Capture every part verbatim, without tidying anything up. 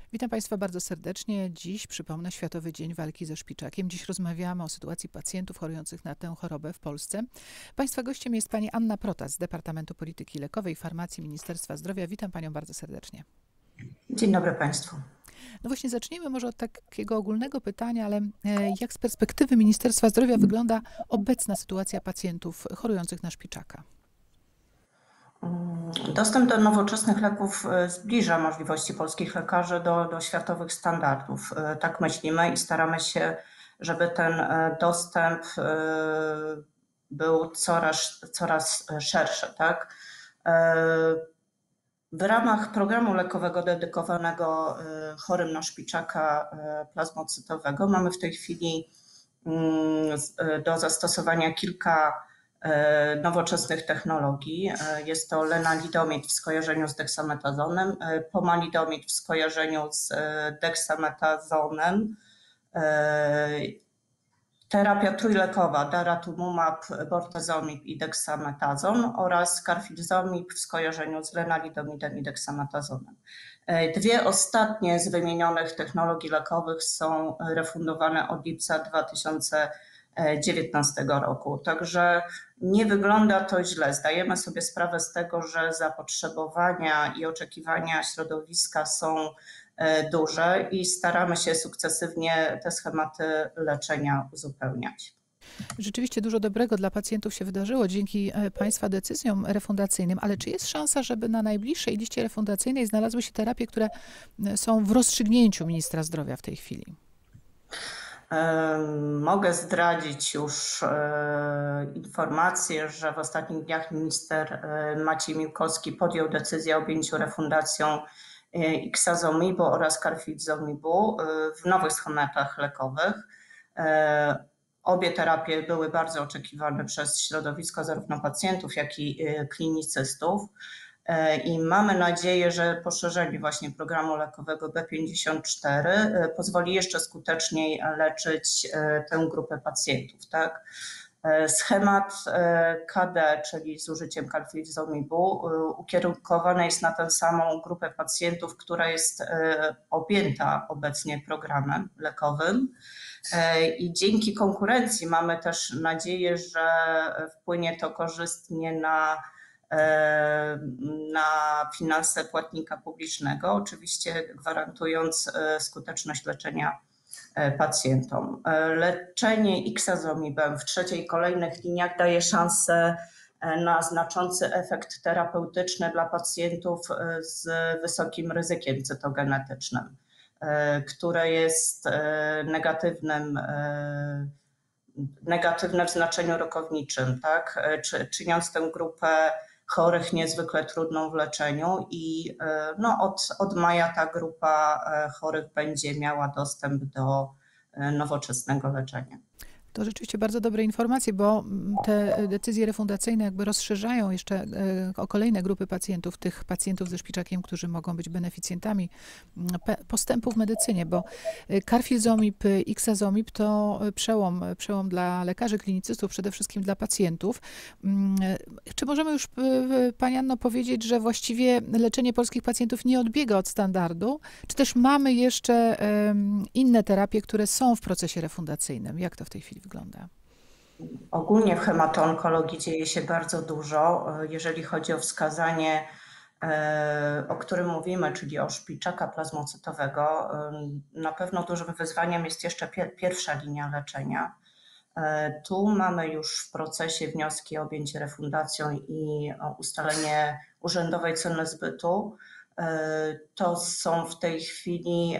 Witam Państwa bardzo serdecznie. Dziś, przypomnę, Światowy Dzień Walki ze Szpiczakiem. Dziś rozmawiamy o sytuacji pacjentów chorujących na tę chorobę w Polsce. Państwa gościem jest pani Anna Protas z Departamentu Polityki Lekowej i Farmacji Ministerstwa Zdrowia. Witam Panią bardzo serdecznie. Dzień dobry Państwu. No właśnie zacznijmy może od takiego ogólnego pytania, ale jak z perspektywy Ministerstwa Zdrowia wygląda obecna sytuacja pacjentów chorujących na szpiczaka? Dostęp do nowoczesnych leków zbliża możliwości polskich lekarzy do, do światowych standardów. Tak myślimy i staramy się, żeby ten dostęp był coraz, coraz szerszy. Tak? W ramach programu lekowego dedykowanego chorym na szpiczaka plazmocytowego mamy w tej chwili do zastosowania kilka nowoczesnych technologii. Jest to lenalidomid w skojarzeniu z deksametazonem, pomalidomid w skojarzeniu z deksametazonem, terapia trójlekowa daratumumab, bortezomib i deksametazon oraz carfilzomib w skojarzeniu z lenalidomidem i deksametazonem. Dwie ostatnie z wymienionych technologii lekowych są refundowane od lipca dwa tysiące dziewiętnastego roku. Także nie wygląda to źle. Zdajemy sobie sprawę z tego, że zapotrzebowania i oczekiwania środowiska są duże i staramy się sukcesywnie te schematy leczenia uzupełniać. Rzeczywiście dużo dobrego dla pacjentów się wydarzyło dzięki Państwa decyzjom refundacyjnym, ale czy jest szansa, żeby na najbliższej liście refundacyjnej znalazły się terapie, które są w rozstrzygnięciu ministra zdrowia w tej chwili? Mogę zdradzić już informację, że w ostatnich dniach minister Maciej Miłkowski podjął decyzję o objęciu refundacją ixazomibu oraz carfilzomibu w nowych schematach lekowych. Obie terapie były bardzo oczekiwane przez środowisko zarówno pacjentów, jak i klinicystów. I mamy nadzieję, że poszerzenie właśnie programu lekowego B pięćdziesiąt cztery pozwoli jeszcze skuteczniej leczyć tę grupę pacjentów. Tak? Schemat K D, czyli z użyciem carfilzomibu, ukierunkowany jest na tę samą grupę pacjentów, która jest objęta obecnie programem lekowym. I dzięki konkurencji mamy też nadzieję, że wpłynie to korzystnie na na finanse płatnika publicznego, oczywiście gwarantując skuteczność leczenia pacjentom. Leczenie ixazomibem w trzeciej i kolejnych liniach daje szansę na znaczący efekt terapeutyczny dla pacjentów z wysokim ryzykiem cytogenetycznym, które jest negatywnym, negatywne w znaczeniu rokowniczym, tak? Czyniąc tę grupę chorych niezwykle trudną w leczeniu i no, od, od maja ta grupa chorych będzie miała dostęp do nowoczesnego leczenia. To rzeczywiście bardzo dobre informacje, bo te decyzje refundacyjne jakby rozszerzają jeszcze o kolejne grupy pacjentów, tych pacjentów ze szpiczakiem, którzy mogą być beneficjentami postępów w medycynie, bo carfilzomib, ixazomib to przełom, przełom dla lekarzy, klinicystów, przede wszystkim dla pacjentów. Czy możemy już, Pani Anno, powiedzieć, że właściwie leczenie polskich pacjentów nie odbiega od standardu, czy też mamy jeszcze inne terapie, które są w procesie refundacyjnym? Jak to w tej chwili wygląda? Ogólnie w hemato-onkologii dzieje się bardzo dużo, jeżeli chodzi o wskazanie, o którym mówimy, czyli o szpiczaka plazmocytowego. Na pewno dużym wyzwaniem jest jeszcze pierwsza linia leczenia. Tu mamy już w procesie wnioski o objęcie refundacją i o ustalenie urzędowej ceny zbytu. To są w tej chwili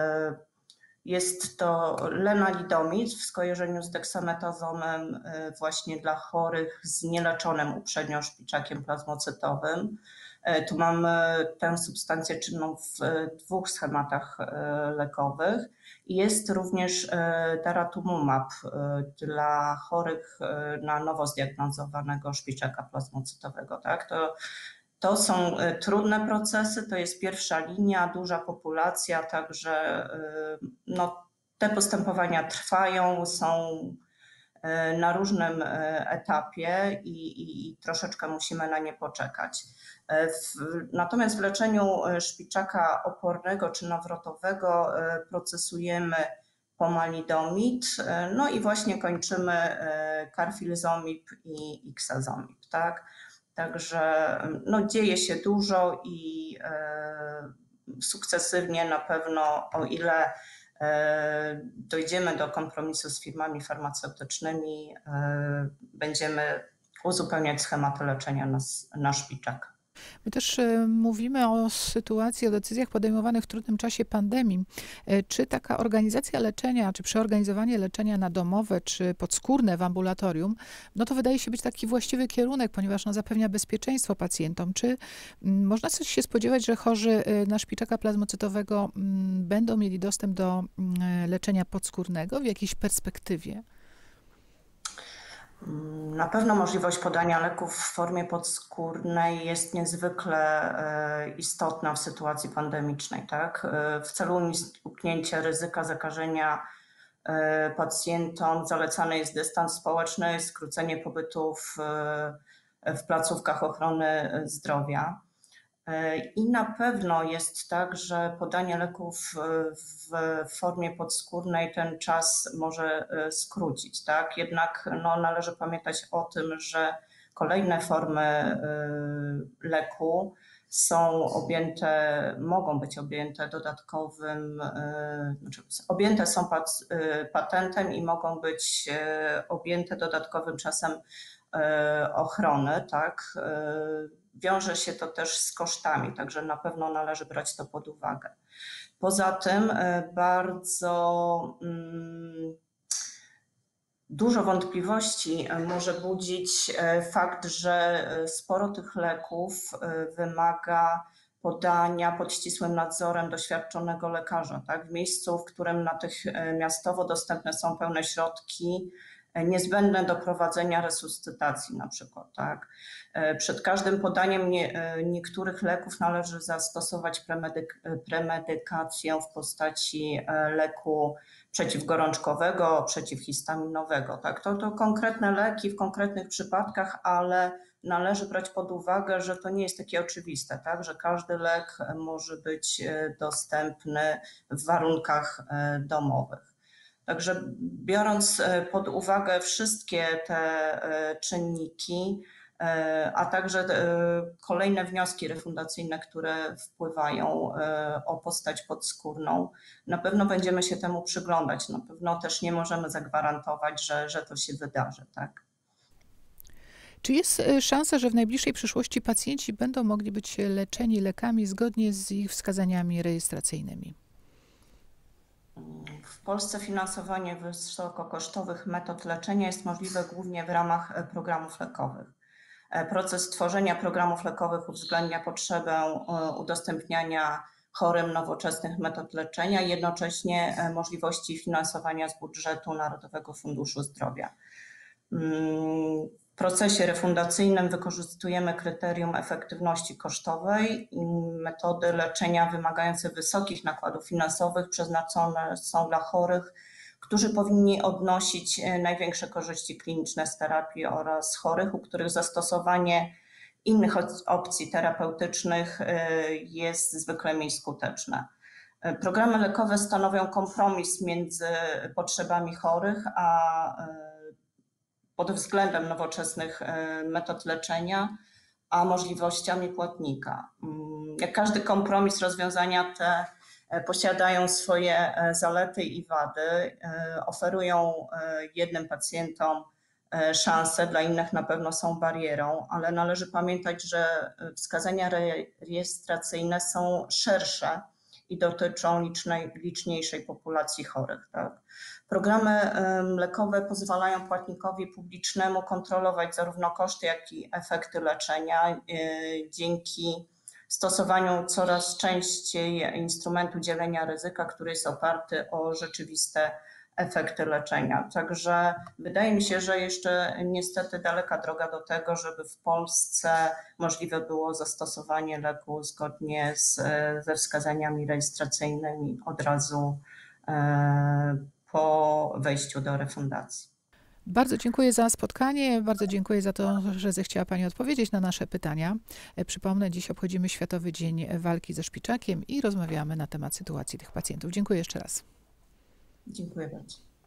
Jest to lenalidomid w skojarzeniu z deksametazonem właśnie dla chorych z nieleczonym uprzednio szpiczakiem plazmocytowym. Tu mamy tę substancję czynną w dwóch schematach lekowych. Jest również daratumumab dla chorych na nowo zdiagnozowanego szpiczaka plazmocytowego. Tak? To To są trudne procesy, to jest pierwsza linia, duża populacja, także no, te postępowania trwają, są na różnym etapie i, i, i troszeczkę musimy na nie poczekać. W, natomiast w leczeniu szpiczaka opornego czy nawrotowego procesujemy pomalidomid, no i właśnie kończymy carfilzomib i ixazomib, tak? Także no, dzieje się dużo i sukcesywnie na pewno, o ile dojdziemy do kompromisu z firmami farmaceutycznymi, będziemy uzupełniać schematy leczenia na, na szpiczak. My też mówimy o sytuacji, o decyzjach podejmowanych w trudnym czasie pandemii. Czy taka organizacja leczenia, czy przeorganizowanie leczenia na domowe, czy podskórne w ambulatorium, no to wydaje się być taki właściwy kierunek, ponieważ no, zapewnia bezpieczeństwo pacjentom. Czy można coś się spodziewać, że chorzy na szpiczaka plazmocytowego będą mieli dostęp do leczenia podskórnego w jakiejś perspektywie? Na pewno możliwość podania leków w formie podskórnej jest niezwykle istotna w sytuacji pandemicznej, tak? W celu uniknięcia ryzyka zakażenia pacjentom zalecany jest dystans społeczny, skrócenie pobytu w, w placówkach ochrony zdrowia. I na pewno jest tak, że podanie leków w formie podskórnej ten czas może skrócić, tak? Jednak no, należy pamiętać o tym, że kolejne formy leku są objęte, mogą być objęte dodatkowym, znaczy objęte są pat, patentem i mogą być objęte dodatkowym czasem ochrony, tak? Wiąże się to też z kosztami, także na pewno należy brać to pod uwagę. Poza tym bardzo mm, dużo wątpliwości może budzić fakt, że sporo tych leków wymaga podania pod ścisłym nadzorem doświadczonego lekarza, tak? W miejscu, w którym natychmiastowo dostępne są pełne środki niezbędne do prowadzenia resuscytacji na przykład, tak? Przed każdym podaniem nie, niektórych leków należy zastosować premedyk, premedykację w postaci leku przeciwgorączkowego, przeciwhistaminowego, tak? To, to konkretne leki w konkretnych przypadkach, ale należy brać pod uwagę, że to nie jest takie oczywiste, tak? Że każdy lek może być dostępny w warunkach domowych. Także biorąc pod uwagę wszystkie te czynniki, a także kolejne wnioski refundacyjne, które wpływają o postać podskórną, na pewno będziemy się temu przyglądać. Na pewno też nie możemy zagwarantować, że, że to się wydarzy, tak? Czy jest szansa, że w najbliższej przyszłości pacjenci będą mogli być leczeni lekami zgodnie z ich wskazaniami rejestracyjnymi? W Polsce finansowanie wysokokosztowych metod leczenia jest możliwe głównie w ramach programów lekowych. Proces tworzenia programów lekowych uwzględnia potrzebę udostępniania chorym nowoczesnych metod leczenia i jednocześnie możliwości finansowania z budżetu Narodowego Funduszu Zdrowia. W procesie refundacyjnym wykorzystujemy kryterium efektywności kosztowej i metody leczenia wymagające wysokich nakładów finansowych przeznaczone są dla chorych, którzy powinni odnosić największe korzyści kliniczne z terapii oraz chorych, u których zastosowanie innych opcji terapeutycznych jest zwykle mniej skuteczne. Programy lekowe stanowią kompromis między potrzebami chorych, a pod względem nowoczesnych metod leczenia, a możliwościami płatnika. Jak każdy kompromis, rozwiązania te posiadają swoje zalety i wady, oferują jednym pacjentom szanse, dla innych na pewno są barierą, ale należy pamiętać, że wskazania rejestracyjne są szersze i dotyczą licznej, liczniejszej populacji chorych, tak? Programy lekowe pozwalają płatnikowi publicznemu kontrolować zarówno koszty, jak i efekty leczenia dzięki stosowaniu coraz częściej instrumentu dzielenia ryzyka, który jest oparty o rzeczywiste efekty leczenia. Także wydaje mi się, że jeszcze niestety daleka droga do tego, żeby w Polsce możliwe było zastosowanie leku zgodnie z, ze wskazaniami rejestracyjnymi od razu po wejściu do refundacji. Bardzo dziękuję za spotkanie, bardzo dziękuję za to, że zechciała Pani odpowiedzieć na nasze pytania. Przypomnę, dziś obchodzimy Światowy Dzień Walki ze Szpiczakiem i rozmawiamy na temat sytuacji tych pacjentów. Dziękuję jeszcze raz. Dziękuję bardzo.